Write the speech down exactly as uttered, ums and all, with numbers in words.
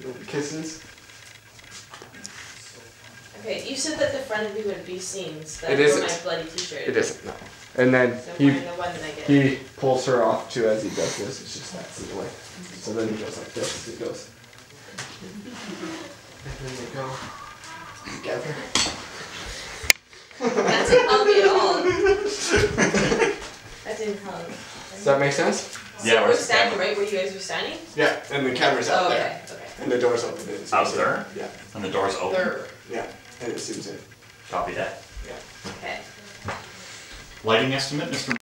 Little kisses. Okay, you said that the front of you would be scenes. That It were isn't. my bloody t-shirt. It isn't, no. And then So he, find the one that I get. he pulls her off too as he does this. It's just that silhouette. So then he goes like this as he goes. And then they go together. That didn't help me at all. That didn't help. Does that make sense? So Yeah, we're where's the standing camera? right where you guys were standing? Yeah, and the camera's out Oh, there. okay, okay. And the door's open. And it Out zooms in. there? Yeah, And the door's open. There. yeah. And it zooms in. Copy that. Yeah. Okay. Lighting estimate, Mister